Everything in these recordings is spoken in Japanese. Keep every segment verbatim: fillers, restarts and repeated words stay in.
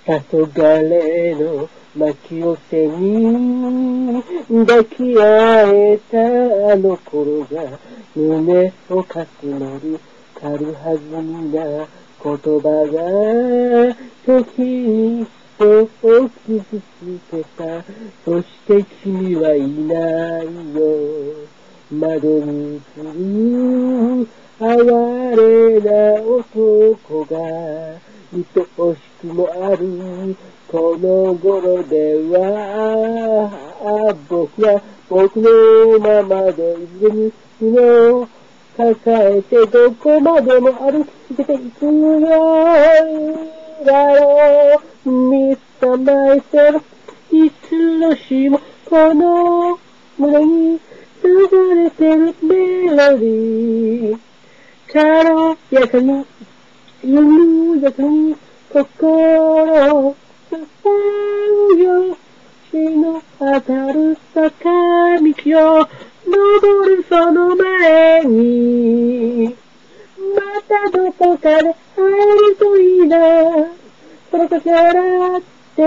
黄昏の巻き寄せに抱き合えたあの頃が胸をかすのり軽はずみな言葉が時に人を傷つけた。そして君はいないよ。窓に映る哀れな男が愛おしくもあるこの頃では、僕は僕のままでいずれに夢を抱えてどこまでも歩き続けていくよだろう。ミスターマイセルいつの日もこの胸に流れてるメロディー。軽やかに緩やかに心を支えるよ。日の当たる坂道を登るその前にまたどこかで会えるといいな。その時笑って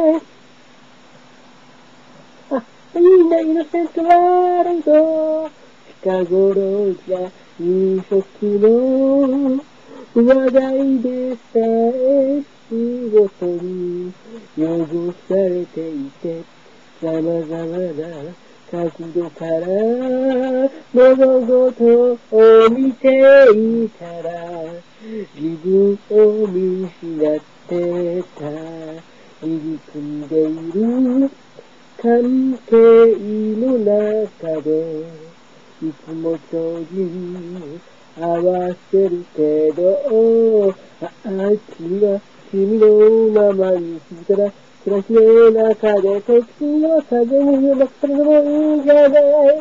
あ、いいな、イノセントワールド。近頃じゃ夕食の話題でさえ仕事に汚されていて、様々な角度から物事を見ていたら自分を見失ってた。入り組んでいる関係の中でいつも帳に合わせるけど、ああ君は君のままに静かな暮らしの中で時には風に任されるのもいいじゃない。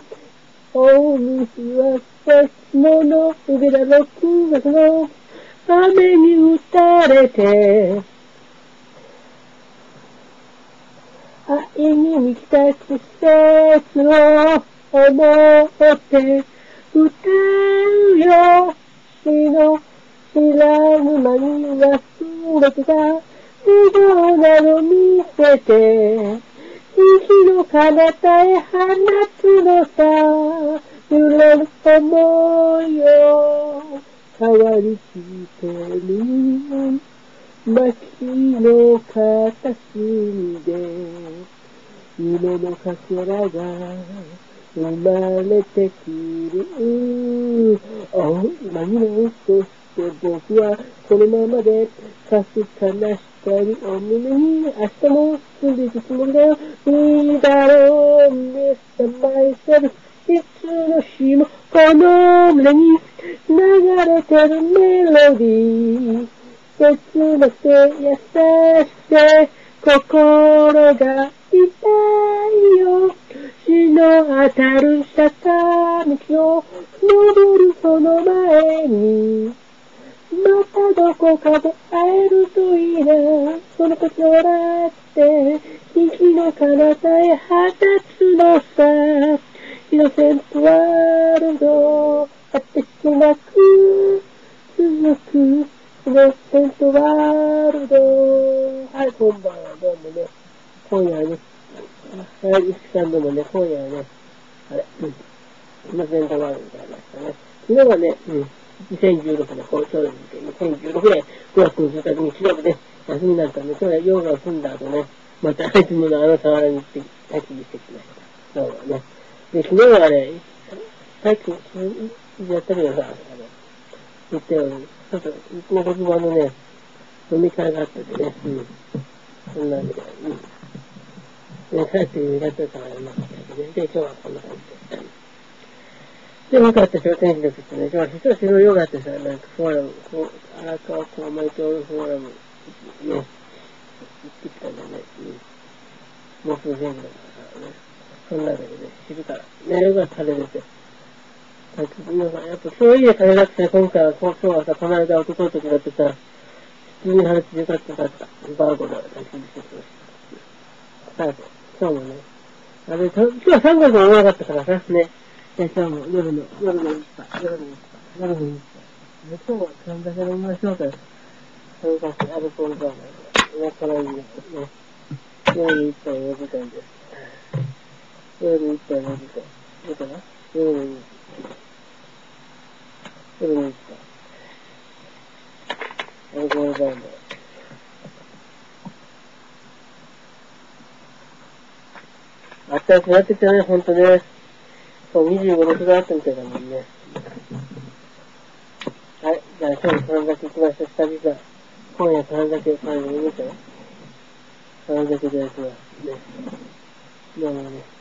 大西は別のの腕だろくがつの雨に打たれて愛に満ちた季節を思って歌うよ。死の知らぬ間に忘れてた笑顔など見せて息の彼方へ放つのさ。揺れる想いを変わりつける街の片隅で夢のかけらが生まれてくる。お今にもそして僕はこのままでかすかな光を胸に明日も住んでいくつもりだよ。いいだろうミスターマイセルいつの日もこの胸に流れてるメロディー。切なくて優しくて心が痛いよ。日の当たる坂道を登るその前にまたどこかで会えるといいな。その時笑って息の彼方へ放つのさ。イノセントワールド果てしなく続くイノセントワールド。はい、こんばんは。どうもね、今夜はね、はい、石さんどうもね、今夜はね、あれ、うん、イノセントワールドになりましたね。昨日はね、うん、にせんじゅうろくねん、こう、ちょうどにせんじゅうろくねんごがつのじゅうはちにち日曜日ね、休みになったんで、今日はヨガを済んだ後ね、またいつものあの河原に行って、焚き火してきました。今日はね。で、昨日はね、さっき、やったけどさ、あの、言ったように、ちょっと、うちの職場のね、飲み会があってね、うん。そんなんで、うん。で、帰ってやってたからうまかったけどね。で、今日はこんな感じで。で、分かった商店地の口ね、今日は一つの用があってさ、なんかフォーラム、こう、荒川こう巻いておるフォーラム、ね、行ってきたんだね。うん。もうすぐ全部だからね。そんなわけでね、静かな。ね、よかったね、出て。なんか、やっぱそういう家金なくて、今回は、今日はさ、この間、男の時だってさ、普通に話してよかったかった。バーゴの焚き火してきました。さあ、今日もね、あれ、今日はさんがつも長かったからさ、ね。で、今日も夜の、夜の一杯、夜の一杯、夜の一杯。で、今日はそんだけ飲みましょうかよ。そうか、アルコールバーガー。 わからんですね。夜一杯よじかんです。夜一杯よじかん。どうかな夜の一杯。夜の一杯。アルコールバンド。あったかくなってきたね、ほんとね。そう、にじゅうごどがあったみたいだもんね。はい、じゃあ今日のさん酒行きましょう。久々。今夜さん酒、最後に見たよ。さん酒でやきます。ね。どうもね。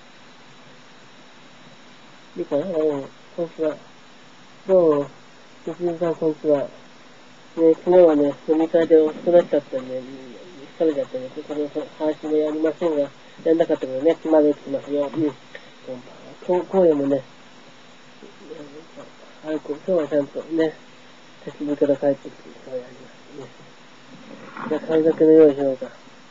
いいかな？うん。こんにちは。どうも。みちずさん、こんにちは。ね、昨日はね、飲み会で遅くなっちゃったんで、疲れちゃったんで、この話もやりませんが、やんなかったけどね、まだ生きてますよ。うん。今今夜もね、あれ、今日はちゃんとね、焚き火から帰ってきて、そうやりますね。じゃあ、神酒の用意しようか。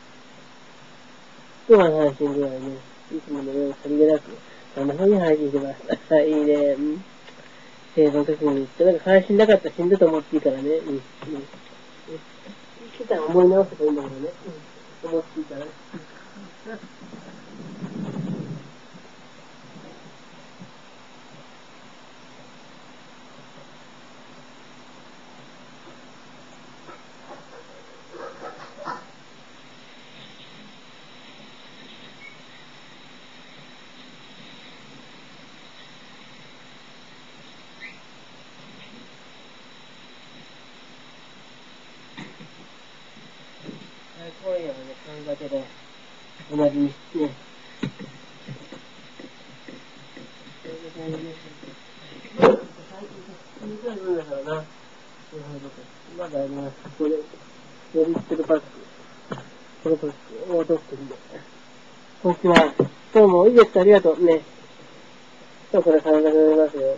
今日の配信ではね、いつものようにさりげなく、あの風に配信してます。いいね。うん。生の時に言って、なんか配信なかったら死んだと思っていいからね。うん。うん。来たら思い直せばいいんだけどね。うん。思っていいからね。今夜はね、缶酒で終わりにして、ね、最近、だからな。まだあります。これ、よりってるパック。このパックを取ってるんで。こんにちは。どうも、いいですか？ありがとう。ね。今日これ缶酒飲みますよ。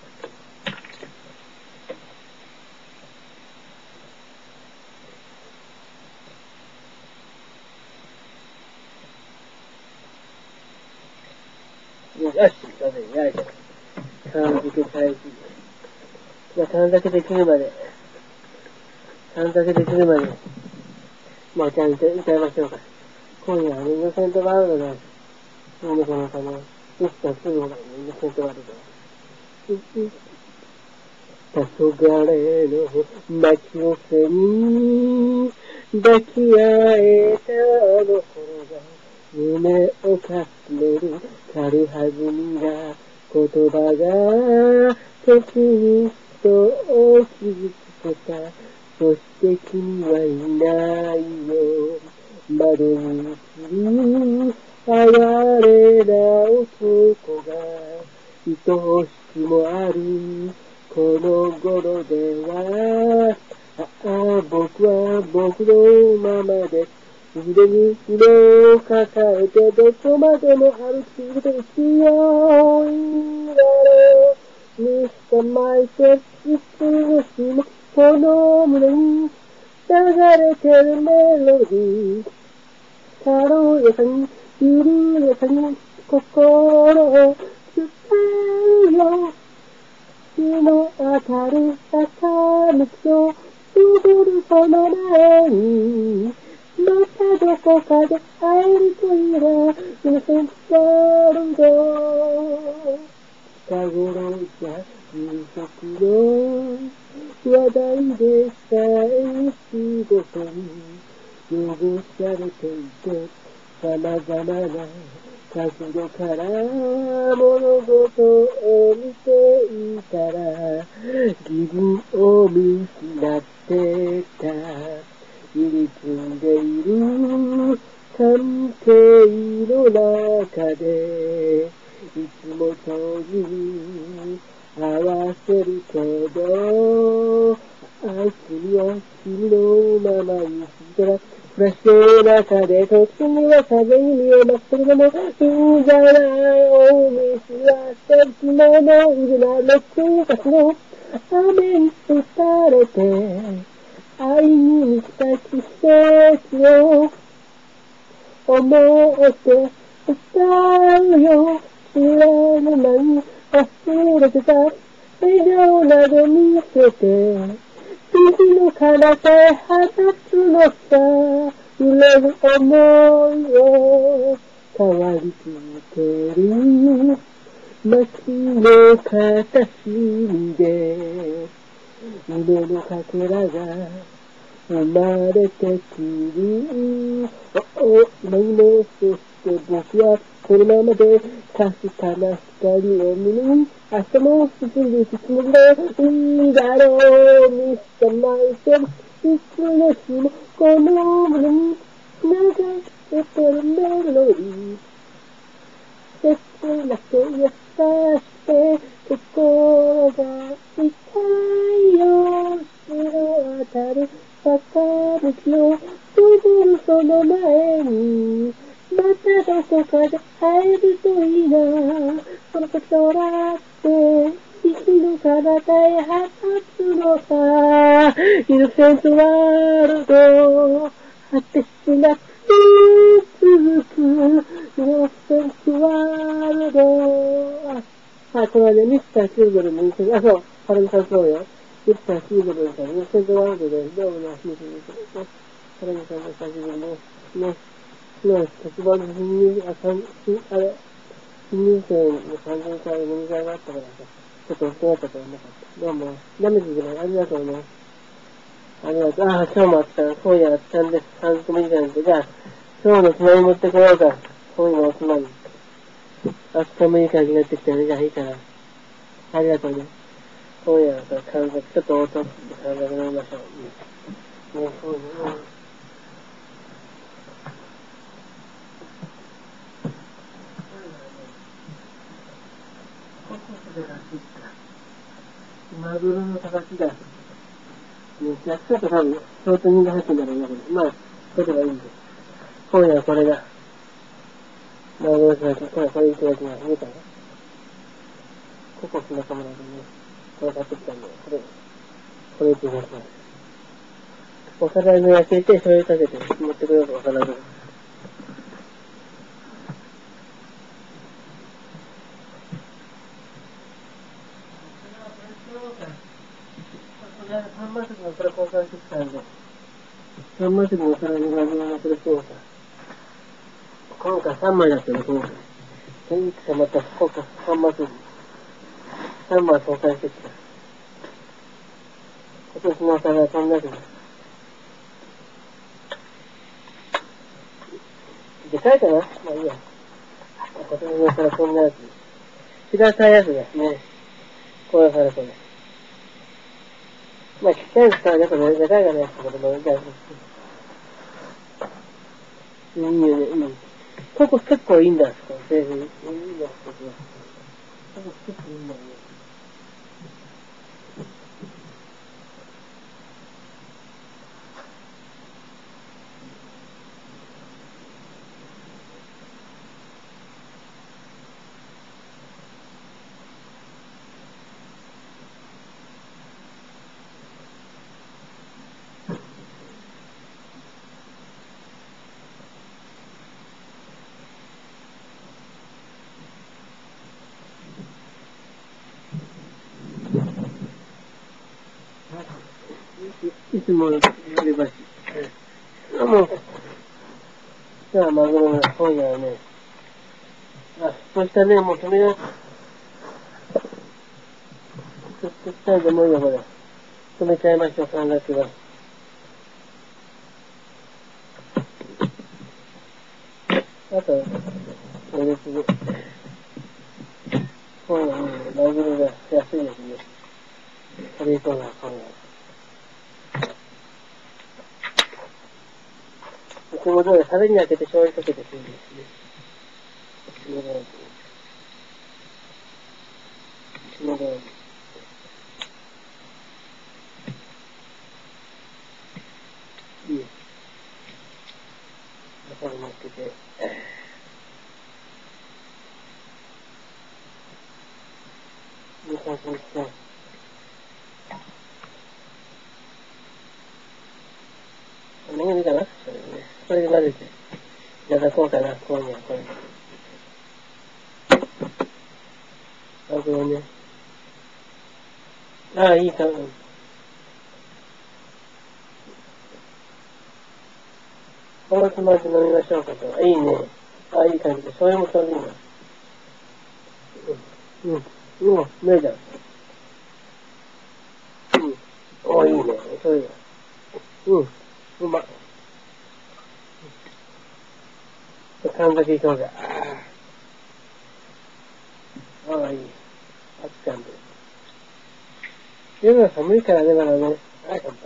よし、それで、やれた。缶酒最近。じゃあ、缶酒できるまで。缶酒できるまで。まあ、じゃあ、歌いましょうか。今夜はね、イノセントワールドが、いいのかなかな。いつか来るのかな、イノセントワールド。黄昏の街を背に抱き合えたあの頃が夢をかすめる軽はずみな言葉が時に人を傷つけた。そして君はいないよ。窓に映る哀れな男が愛しくもあるこの頃では、ああ、僕は僕のままで、腕に腕を抱えてどこまでも歩き続けて強いだろうに捕まえて、いつの日もこの胸に流れてるメロディー。軽やかに、緩やかに心を伝えよう。日の当たる坂道を登るその前に、またどこかで会えるといいな、イノセントワールド。近頃じゃ夕食の話題でさえ仕事に汚されていて、様々な角度から物事を見ていたら自分を見失ってた。入り組んでいる関係の中でいつも上手に合わせるけど、あいつには君のままにしたら暮らしている中で時には風に見えますけれども、いいんじゃない大西は先ののいるなろくがつの雨に打たれて会いに来た季節を思って歌うよ。知らぬ間に忘れてた笑顔など見せて虹の彼方へ放つのさ、揺れる想いを変わり続ける。街の片隅で夢のかけらが生まれてくる。おお、今夢、そして僕はこのままでかすかな光を見に明日も進んでいくつもりでいいだろう。ミスターマイセル、いつの日もこの胸に繋がってくるメロディー。切なく優しくて心が痛いよ。白当たる坂道を登るその前にまたどこかで会えるといいな。その空って虹の彼方へ放つのさ。イノセントワールド果てしなく続くイノセントワールド。あ、はい、これはね、ミスターシードルのイノセント、あ、そう、ハルミさんそうよ。ミスターシードルのイノセントワールドで、どうもね、ミスターシードルね。ハルミさんの久しぶりね、ね、ね、特番の新入、あ、あれ、新入生のさんじゅっかい飲み会があったからさ、ちょっと遅くなったと思うなかった。どうも、ダメですね、ありがとうね。ありがとう。ああ、今日もあった。今夜あったんです。さんじゅうじかんで。じゃあ、今日のつまみ持ってこようか。今夜のおつまみ。あったもいい感じになってきたね。じゃあいいかな。ありがとうね。今夜はさ、感覚、ちょっと音って感覚飲みましょう。ね、そうね。マグロの形だ。ね、焼き方多分、相当人が入ってんだろうな、これ。まあ、これはいいんです。今夜はこれだ。マグロの形、これ、これいただきます。見たね。ココス仲間なんでね、これ買ってきたんで、これ、これいただきます。お皿に開けて、醤油かけて持ってくれるお皿で。さんまい席のこれ交換してきたんで、さんまい席のお皿にマグロのこれそうか。今回さんまいだったね、今回。いくつまた、今回さんまい席。さんまい交換してきた。今年のお皿はこんなやつだ。でかいかな、まあいいや。今年のお皿こんなやつ。平たいやつですね。こういう皿これ。まあ、ちっちゃいですからね、これ、でかいがね、これも、じゃあ、いいよね、いい。ここ結構いいんだ、これ、いいんだ、ここ結構いいんだよね。いつもの割り箸。あ、もう、じゃあ、マグロが今夜はね、あ、そうしたね、もう止めよう。ちょっとしたいでもういいよ、これ。止めちゃいましょう、感覚が。あと、おですね。今夜ね、マグロが安いですね。カレーコーナー、今夜。いつも通り、タレに開けて醤油かけてくるんですね。いつも通り。いつも通り。いい。中に乗っけて。いい感じにして。こんな感じかな、それね。これで混ぜて。いただこうかな、今夜、これ。マグロね。ああ、いいかも。 おもつまんじ飲みましょうかと。いいね。あ、いい感じで。それもちょうどいいな。うん。うん。うん。脱いだ。うん。お、いいね。それだ。うん。うまっ。神崎いこうか。ああ、いい。あっちかんで。夜は寒いからね、まだね。はい、乾杯。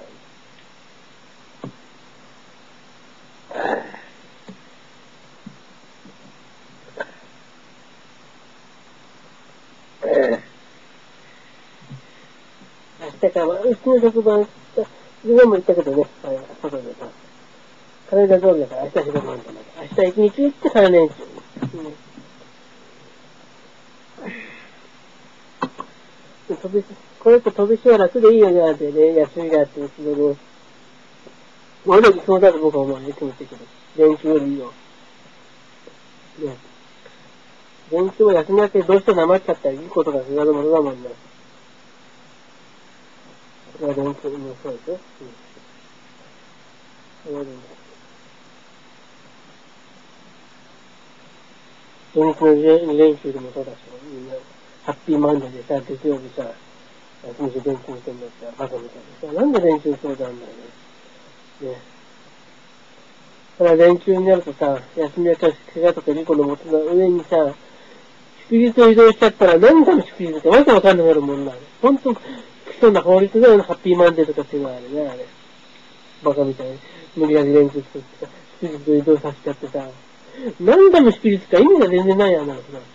明日から、うちの職場、自分も行ったけどね、外でさ。体通りだから明日仕事なんだから。明日一日行ってから年中。うん、飛び、これと飛びしは楽でいいよね、ってね、休みがあって、うちのね。俺だけそうだと僕は思うね、気持ちいいけど。連休よりいいよ。ね。連休は休み明けどうしても余っちゃったらいいことがすがるものだもんね。それは連休もそうですよ。うん。それは連休。土日の連休でもそうだし、みんな、ハッピーマンデーでさ、月曜日さ、休みで連休してんだったらバカみたいでさ、なんで連休そうなんだよね。ね。ただ連休になるとさ、休み明け怪我とか事故のもとの上にさ、祝日を移動しちゃったら何回も祝日ってわけわかんなくなるもんなの。ほんと、そんな法律だよね、ハッピーマンデーとかっていうのはあれね、あれ。バカみたいに。無理やり連休作ってさ、祝日を移動させちゃってさ、何回も祝日か意味が全然ないやな、それ。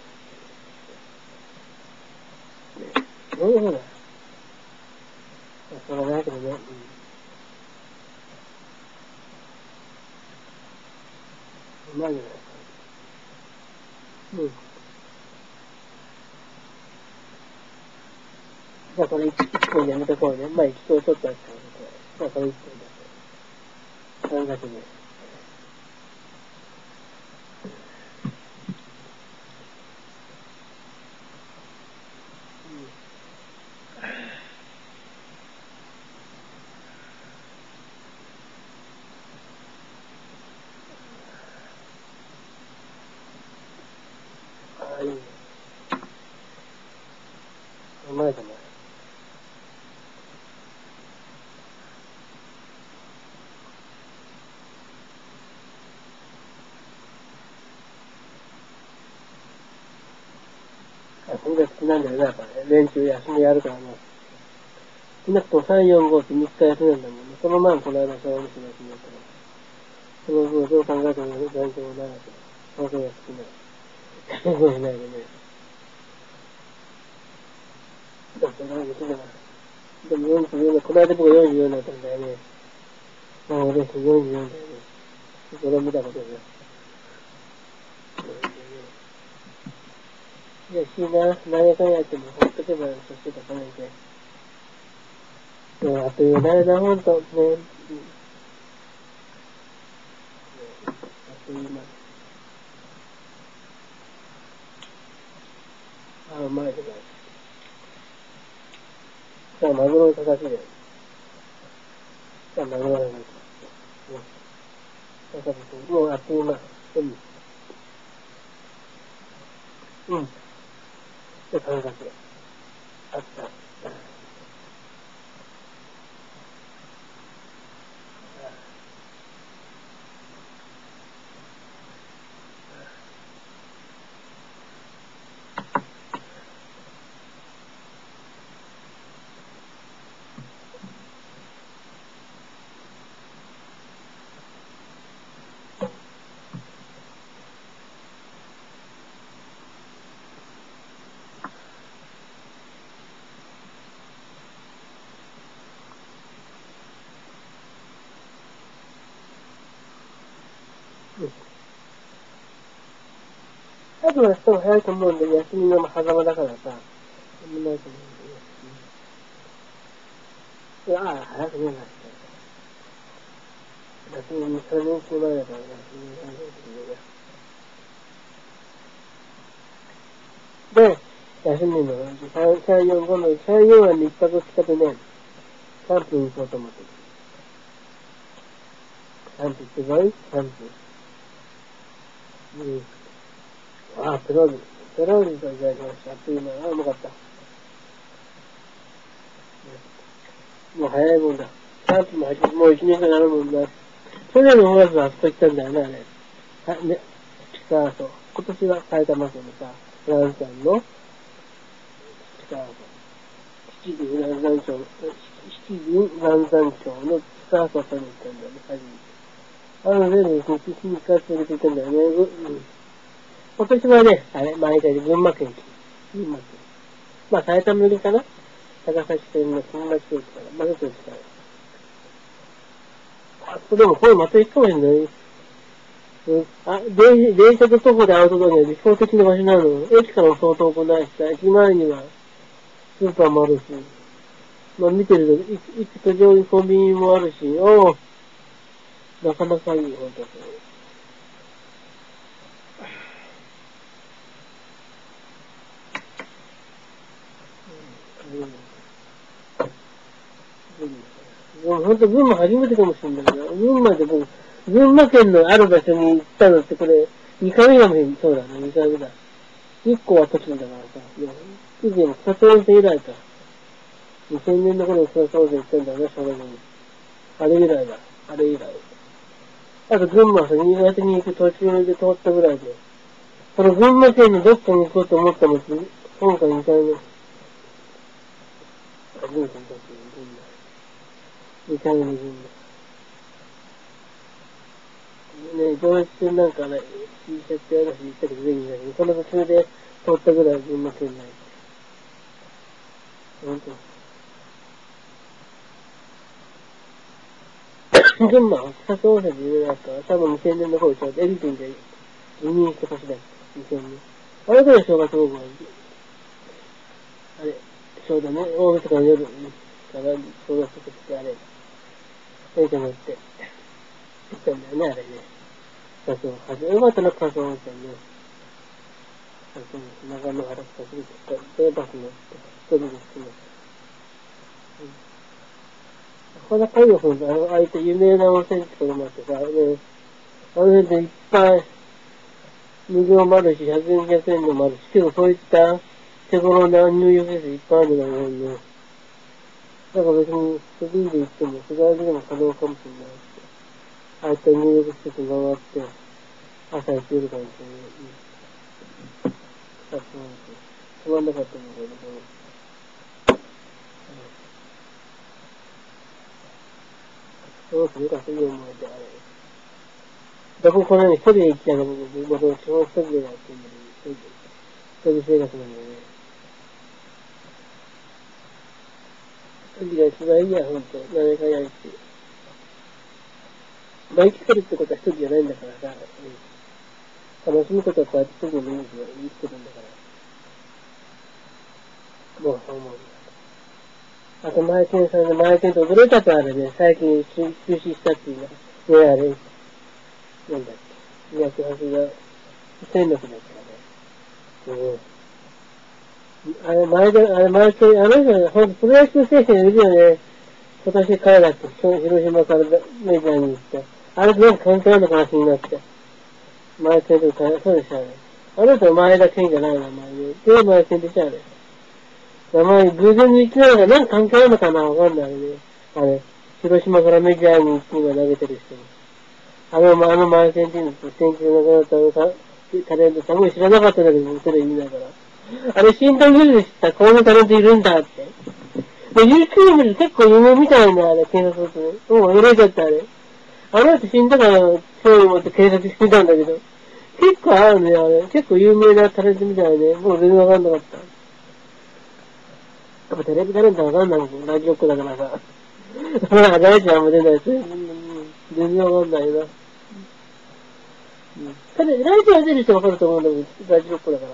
そうそうだ。それはないけどね。うん。うまいじゃないですか。うん。じゃあこれいっぽんやめとこうね。まあ一等ちょっとやったから、じゃあこれいっぽんだ。さんがつです。ああ、いいね。うまいじゃない。あ、今月好きなんだよね、やっぱね。連中休みやるからね。少なくともさん、よん、ごってみっか休みなんだもんね。その前もこの間、そういう話休みだったから。その分、どう考えても大丈夫もないわけど。その分は少ない。そうないよね。だって何できない。でもよんじゅうよん、この間僕よんじゅうよんだったんだよね。まあ、俺よんじゅうよんだよね。それを見たことで。いや、しいな。何やかんやっても、ほっとけば、そしてたかないて。でも、あっという間だな、ほんと。ね。うん。あっという間。ああ、うまいじゃない。さあ、マグロの形で。さあ、マグロの形。うん。もうあっという間。うん。うん。で、感覚。あった。うん。多分明日も早いと思うんで、休みの狭間だからさ。そんなないと思うんでね。ああ、早くねえなって。休みにさんねんかん前だからね、休みにさんねんで、休みのさん、よん、ごのさん、よんはみっかふつかでね、キャンプに行こうと思ってる。 キャンプって何？キャンプ。うん。あ、ペロリ。ペロリといただきました。あっという間。あ、うまかった。もう早いもんだ。キャンプも始めて、もう一年間なるもんな。去年のごがつはあそこ行ったんだよね、あれ。は、ね。近そう。今年は埼玉県のさ、ランさんの、近そう。七里南山町、七里南山町の近そうさんに行ったんだよね、初めて。あの、全部一日にか続けて行ったんだよね。うん。今年はね、あれ、前で群馬県、群馬県。まあ、埼玉寄りかな？高崎線の新町駅から、まずそっちから。あ、でもこれまた行くかもしれない。うん。あ、電電車と徒歩でアウトドアには理想的な場所なの。駅からも相当遠くないしさ、駅前にはスーパーもあるし、まあ見てると、いくつか上にコンビニもあるし、おぉ、なかなかいい、ほんとに。うん。でもほんと群馬初めてかもしれないけど、群馬で僕、群馬県のある場所に行ったのってこれ、にかいめかもしれない。そうだね、にかいめだ。いっこは栃木だからさ、でも、以前も草津温泉以来か。にせんねんの頃に草津温泉行ったんだよね、それに。あれ以来だ。あれ以来。あと群馬はさ、新潟に行く途中で通ったぐらいで。その群馬県のどっかに行こうと思ったのって、今回にかいめ。初めての時に群馬。にかいめの群馬。ね、上越線なんかね、T シャツやらし行ったけど、上にいないけど、その途中で通ったぐらい群馬県内。ほんと。群馬は草津温泉で有名だったから、多分にせんねんの頃ちょうどエリピンで移民して年だった。にせんねん。あれから正月僕は、あれ、ちょうどね、大晦日の夜から正月としてあれ、電車乗って、行ったんだよね、あれね。草津温泉。よかったな、草津温泉ね。草津温泉、長野原草津に行った。で、バス乗って、一人で行きました。こんな海洋のあの、ああいった有名な温泉地とかもあってさ、ね、あの辺でいっぱい、無料もあるし、ひゃくえん、ひゃくえんのもあるし、けどそういった手頃な入浴施設いっぱいあるのがね、だから別に、フリーで行っても、日帰りでも可能かもしれないし、ああいった入浴施設回って、朝行けるかもしれない。うん。あ、そうです。つまんなかったんだけど、そうするか、そういう思いであれ。どここのように一人で行きたいのも、僕は基本一人でやってるんだけど、一人生活なんだよね。一人が一番いいや、ほんと。何かやるし。まあ、生きてるってことは一人じゃないんだからさ、うん、楽しむことはこうやって一人でもいいんですよ。生きてるんだから。もうそう思う。あと、前県さんの前県と驚いたとあれね、最近休止したっていうのは、ね、あれ、なんだっけ、脈拍が、戦力だったね。うん。あれ、前で、あれ、前県、あの人、ほんと、プロ野球選手いるよね。今年からだって、広島からメジャーに行って。あれとなんか関係あるのかな、気になって。前県とか、そうでしたね。あの人前田健じゃない名前で。で、前県でしたね。名前、偶然に言ってないから、なんか関係あるのかな、わかんないね。あれ、広島からメジャーに行って今投げてる人。あの、あの前県っていうのって、先日亡くなったタレントさんも知らなかったんだけど、それ言いながら。あれ、新誕生日で知った、こういうタレントいるんだって。で、YouTube 見ると結構有名みたいな、あれ、検索すると。もう、驚いちゃった、あれ。あの人死んだから、興味持って警察してみたんだけど、結構あるね、あれ。結構有名なタレントみたいね。もう全然わかんなかった。やっぱテレビタレントわかんないもん、ラジオっ子だからさ。まあ、ラジオはあんま出ないし、全然わかんないな。うん。ただ、ラジオは出る人わかると思うんだけど、ラジオっ子だから。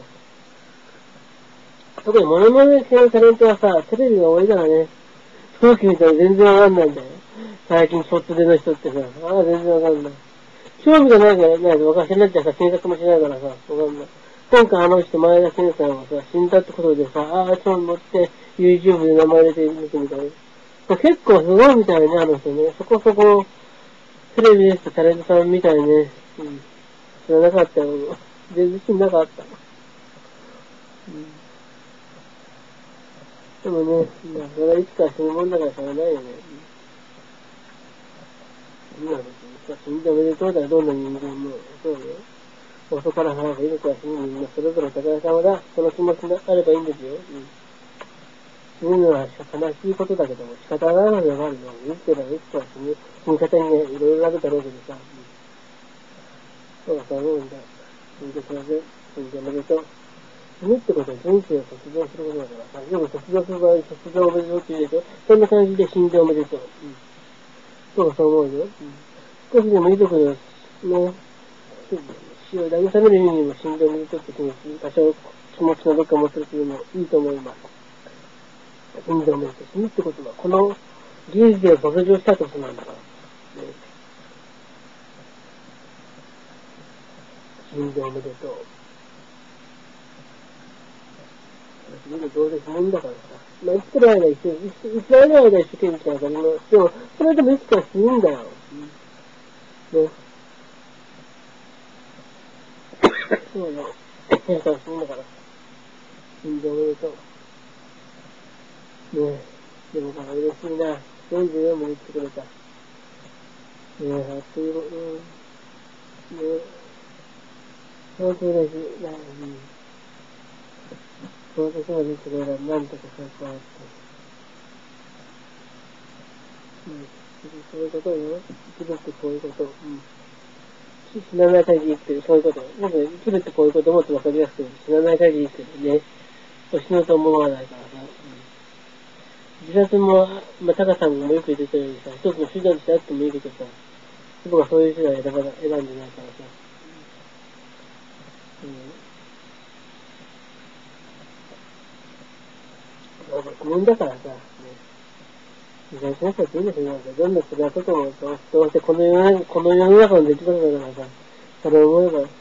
特にモノマネ系のタレントはさ、テレビが多いからね。空気見たら全然わかんないんだよ。最近、ショットでの人ってさ、ああ、全然わかんない。興味がないから、ないと分かんないじゃさ、検索もしないからさ、わかんない。今回あの人、前田健さんはさ、死んだってことでさ、ああ、興味持って、YouTube で名前入れて見てみたい。結構すごいみたいね、あの人ね。そこそこ、 テレビですとタレントさんみたいね。うん。知らなかったよ。全然知らなかった。うん。でもね、まあ、それはいつか死ぬもんだからしょうがないよね。うん。今ですね、死んでおめでとうだよ、どんな人間も。そうね。遅から早く命は死ぬみんなそれぞれお互い様だ。その気持ちがあればいいんですよ。うん。死ぬのは悲しいことだけども、仕方がないのではあるの。生きてるらいつか死ぬ。死に方にね、いろいろあるだろうけどさ。うん、そうそう思うんだ。死んでそれで、死んでおめでとう。死ぬってことは人生を卒業することだからさ。よく卒業する場合、卒業おめでとうって言うでしょ。そんな感じで死んでおめでとう。うん。そうそう思うよ。うん。少しでも遺族の、ね、死を慰める意味にも死んでおめでとうって気持ち、多少気持ちのどっか持ってるけどもいいと思います。死んでおめでとう。死ぬってことは、この人生を卒業したことなんだから。ね、死んでおめでとう。死ぬどうでもいいんだからさ。まあ、生きてる間一生、生きてる間一生懸命だからね。でも、それでもいつか死ぬんだよ。うん、ね。そうね。いつか死ぬんだから。死んでおめでとう。ねえ、でもから嬉しいな。よんじゅうよんも言ってくれた。ねえ、あっという間、うん。ねえ、本当嬉しいな。うん。その時まで言ってくれたら、なんとかそうこうあって。うん。そういうことよ。生きるってこういうこと。うん。死なない限り生きてる、そういうこと。僕、生きるってこういうこともっとわかりやすく、死なない限り生きてるね。死のうと思わないからさ。うん、自殺も、まあ、タカさんもよく言ってたようにさ、一つの手段としてあってもいいけどさ、僕はそういう手段を選んでないからさ。うん。まあ、死ぬんだからさ、ね。自殺しなくていいんですよ。どんな辛いことも、どうせこの世の、この世の中の出来事だからさ、それを思えば、うん。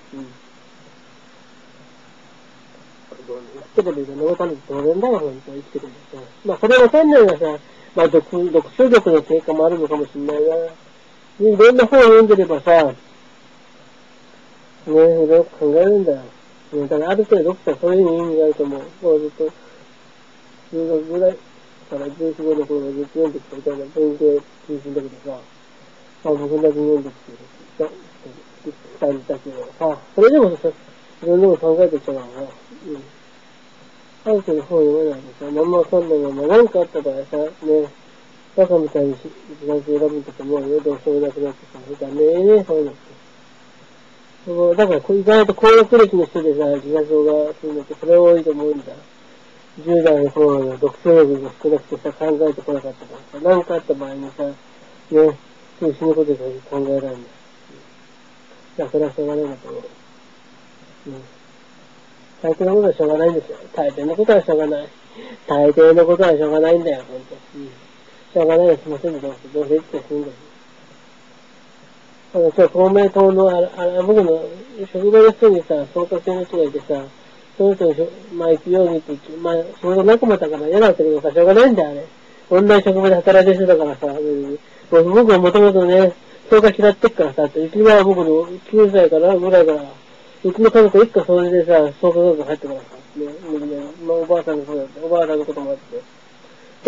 生きてればいろんなことある当然だよ、ほんと、生きてるんですよ。まあ、それわかんないのはさ、まあ、読、読書力の経過もあるのかもしれないな。いろんな本を読んでればさ、ね、いろいろ考えるんだよ。だからある程度読書はそういう意味があると思う。もうずっと、じゅうろくぐらいからじゅうよんの頃はずっと読んできたみたいな文系中心だけどさ、まあ僕なりに読んできてる人たちをさ、それでもさ、いろんなこと考えてきたからな。うん。ある程度本を読めないとさ、何もわかんないまま何かあった場合さ、ね、バカみたいに一番選ぶんだと思うよ。どうしようもなくなってさ、ダメね、そういうのって。だから、意外と高学歴の人でさ、自殺がするのって、それは多いと思うんだ。じゅう代の頃の読書力が少なくてさ、考えてこなかったからさ、何かあった場合にさ、ね、すぐ死ぬことで考えられない。だから、それはしょうがないんだと思う。うん。大抵のことはしょうがないんですよ。大抵のことはしょうがない。大抵のことはしょうがないんだよ、ほんと。うん。しょうがないのしませんでどうせ、どうせ生きて死ぬんだよ。あの、今日公明党の、あれ、あれ、僕の職場の人にさ、総括の人がいてさ、その人に、まあ、行くようにって言って、まあ、仕事なくなったから嫌だったけどさ、しょうがないんだよ、あれ。同じ職場で働いてる人だからさ、うん、僕はもともとね、総括嫌ってっからさ、うちは僕のきゅうさいからぐらいから、うちの家族一家それでさ、総括学入ってからさ、ね、無理だよ。まあ、おばあさんのことだって、おばあさんのこともあって。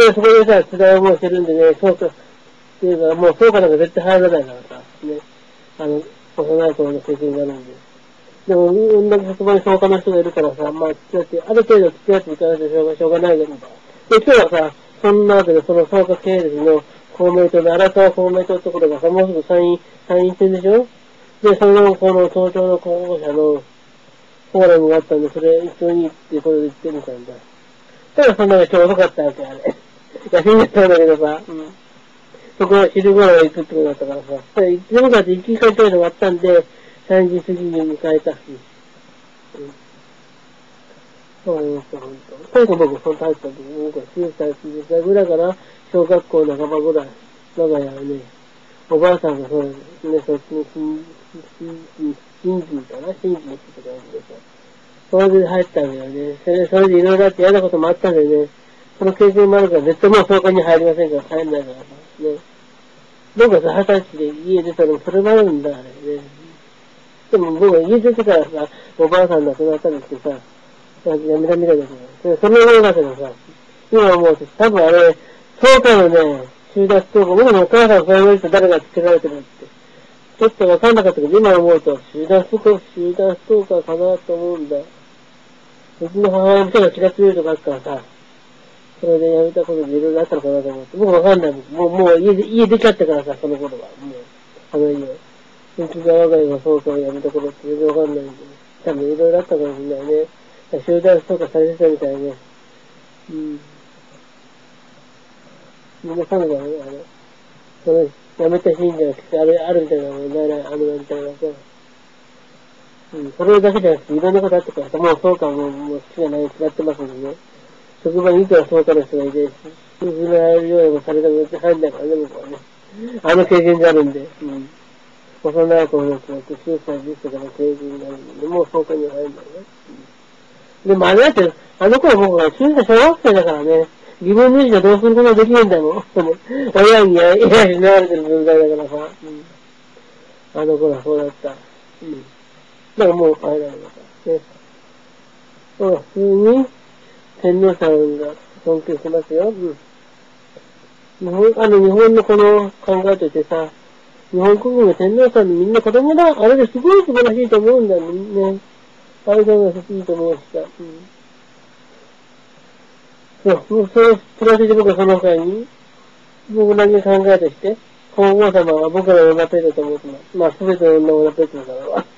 で、そこでさ、辛い思いしてるんでね、総括っていうか、もう総括なんか絶対入らないからさ、ね。あの、幼い頃の経験があるんで。でも、同じ職場に創価の人がいるからさ、まあ、付き合って、ある程度付き合っていかないとしょうがしょうがないけど。で、今日はさ、そんなわけで、その創価系列の公明党の荒川公明党ってところがさ、もうすぐ参院、参院選でしょ。で、その、この東京の候補者のフォーラムがあったんで、それ一緒にっていうことで言ってみたんだ。ただそんなのちょうどかったわけ、あれ。休みだったんだけどさ、うん。そこは昼頃行くってことだったからさ。いつもかっていちじかんちょいで終わったんで、さんじ過ぎに迎えた。うん。そう思いました、ほんと。最後僕、その入った時、僕はきゅうさい、きゅうじゅっさいぐらいかな、小学校半ばぐらい、我が家はね、おばあさんがそうですね、そっちの新、新、新人かな、新人ってことなんでさ。それで入ったんだよね。それ、それでいろいろあって嫌なこともあったんだよね。その経験もあるから、絶対もう創価に入りませんから、入んないからさ。ね。 僕はさ、二十歳で家出たのそれもあるんだ、あれね。でも僕は家出てからさ、おばあさん亡くなったりしてさ、やめたみたいだけど、そのようだけどさ、今思うと、多分あれ、そうかのね、収奪とか、僕のお母さんがそう言われて誰がつけられてるって。ちょっとわかんなかったけど、今思うと、収奪とか、収奪とかかなと思うんだ。うちの母親も手が気が強いとかあったからさ、それでやめたことでいろいろあったのかなと思って。僕わかんない。もう、もう家で、家出ちゃったからさ、その頃は。もう、あの家。うちが我が家がそうかをやめた頃って全然わかんないんで。多分いろいろあったかもしれないね。集団とかされてたみたいね。うん。みんな彼女はね、あの、その、やめたシーンじゃなくて、あれ、あるみたいなのもないない、あのみたいなさ。うん、それだけじゃなくて、いろんなことあったからさ、もうそうかもう、もう好きじゃない、違ってますんでね。職場にいくらそうかの人がいて、進められるようなことされたこと入んないからね、僕はね。あの経験があるんで。うん。幼い子の人だってきゅうさい、じゅっさいから経験があるんで、もうそうかには入んないね。うん、でもあれだって、あの頃僕は中学小学生だからね、自分の意思がどうすることができるんだもん。親にや、いやしなわれてる分際だからさ。うん。あの頃はそうだった。うん。だからもう、あれなんだから。ね。そう、普通に、天皇さんが尊敬してますよ。うん。日本、あの、日本のこの考えとしてさ、日本国民の天皇さんにみんな子供だ。あれですごい素晴らしいと思うんだよね。あれがいいと思うしさ。うん。そう、それ、プラスで僕はその他に、僕なりの考えとして、皇后様は僕らの女ペットだと思ってます。まあ、すべての女女ペットだからは。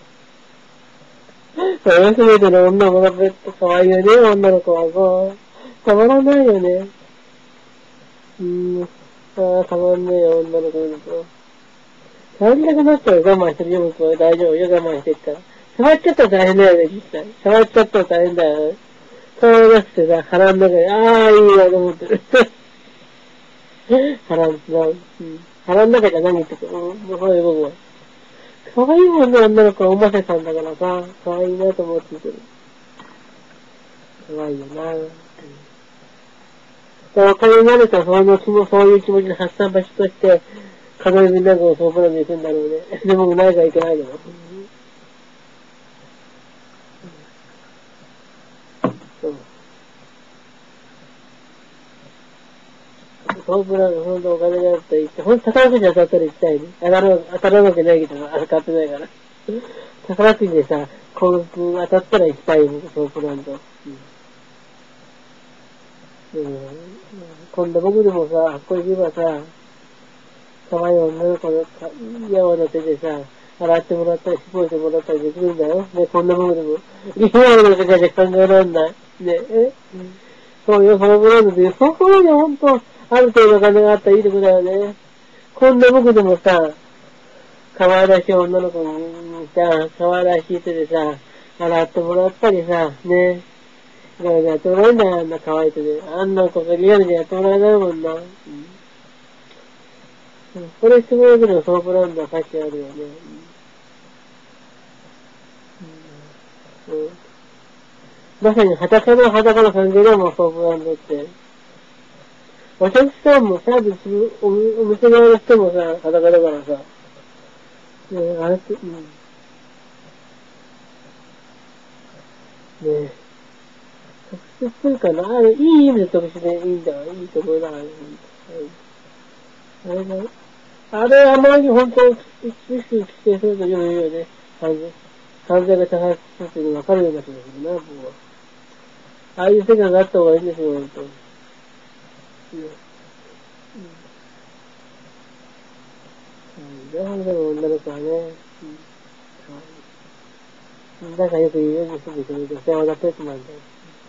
それすべての女女ペット可愛いよね、女の子はさ。たまらないよね。うーん。ああ、たまんねえよ、女の子いると。触りたくなったら我慢してるよ、僕は大丈夫よ、我慢してっから。触っちゃったら大変だよね、実際。触っちゃったら大変だよね。そうなくてさ、腹の中で、ああ、いいなと思ってる。腹の、うん、腹の中じゃ何言ってるか、うん、もうそういう僕は。可愛いもんね、女の子はおませさんだからさ、可愛いなと思ってる。可愛いよなぁ。うんお金になると、その気も、そういう気持ちの発散場所として、金指なんかをソープランド行くんだろうね。でも、ないから行けないけど。そう。ソープランド、ほんとお金があったら行って、ほんと宝くじ当たったら行きたいね。当たる、当たるわけないけど、当たってないから。宝くじでさ、幸運当たったら行きたいね、ソープランド。うんうん、今度僕でもさ、あっこ行けばさ、可愛い女の子の山の手でさ、洗ってもらったり、絞ってもらったりできるんだよ。ね、こんな僕でも。今の世界で考えられない。ね、え、うん、そうよ、そのぐらいので、そこまでほんと、ある程度お金があったらいいとこだよね。こんな僕でもさ、可愛らしい女の子にさ、可愛らしい手でさ、洗ってもらったりさ、ね。いやいや、やってもらえんだよ、あんな可愛い手で。あんな子がリアルでやってもらえないもんな。うん。これすごいけど、ソープランドは価値あるよね。うん。うん。まさに裸の裸の関係だもん、ソープランドって。お客さんもサービスするお店側の人もさ、裸だからさ。ね、あれって、うん。ねえ。特殊っていうかな、あれ、いい意味で特殊でいいんだよ。いいところだから、ね。あれだ。あれ、あまりに本当に美しく規定すると言うよね。犯罪。犯罪が多発するっていうのが分かるような気がするな、僕は。ああいう世界があった方がいいんですよ、本当に。うん。うん。でも女の子はね、うん。だからよく言うようにするけど、女性は女ペットなんだよ。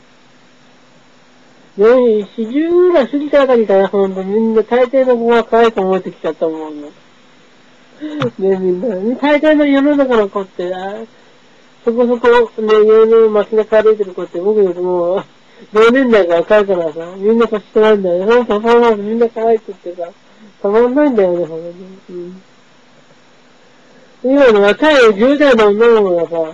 よし、四十ぐらい過ぎたあたりから、ほんとみんな大抵の子が可愛く思えてきちゃったもんね。ね、みんな。大抵の世の中の子って、あそこそこ、ね、世の街中歩いてる子って、僕よりも、同年代が若いからさ、みんな年取らんだよね。ほんと、そうなんみんな可愛くってさ、たまんないんだよね、ほんとに。うん。今の若いじゅう代の女の子がさ、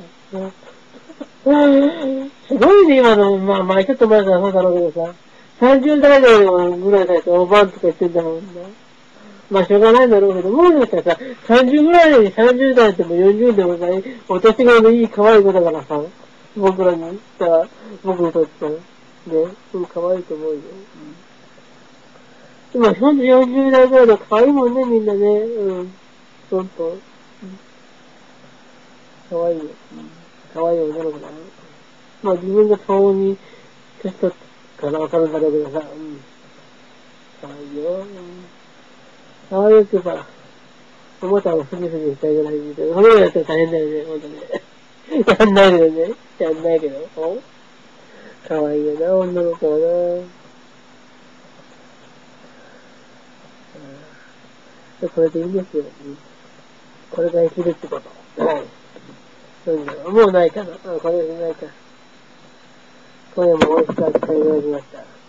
すごいね、今の、まあ、まあ、ちょっと前からそうだろうけどさ、さんじゅう代ぐらいだよとおばんとか言ってんだもんな。 まあしょうがないんだろうけど、もうかしたらさ、さんじゅうぐらいにさんじゅう代でもよんじゅう代でもさ、お年頃のいい可愛い子だからさ、僕らにさ、僕にとっては、ね、うん、可愛いと思うよ。うん、今、ほんとよんじゅう代ぐらいの可愛いもんね、みんなね。うん。ほんと。うん、可愛いよ。可愛い女の子だね。まあ自分が顔に、年取ったからわかるんだろうけどさ、うん。可愛いよ。うん、可愛くさ、おもちゃをふじふじしたいぐらい見てる。それやったら大変だよね、ほんとね。やんないけどね。やんないけど。お可愛いよな、女の子はな。うん、これでいいんですよ。うん、これが生きるってこと。はい。そうだよ。もうないかな。あ、これでないか。今夜も美味しく扱いいただきました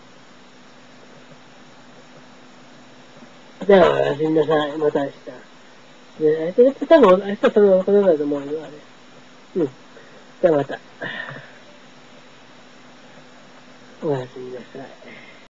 。じゃあ、おやすみなさい。また明日。ね、明日、多分、明日その、このだと思うよ、あれ。うん。じゃあまた。おやすみなさい。